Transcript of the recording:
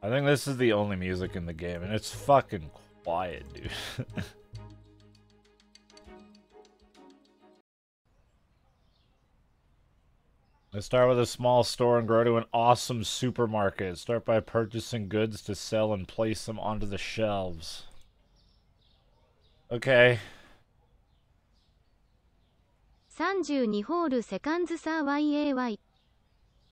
I think this is the only music in the game, and it's fucking quiet, dude. Let's start with a small store and grow to an awesome supermarket. Start by purchasing goods to sell and place them onto the shelves. Okay. 32ホールセカンズサー YAY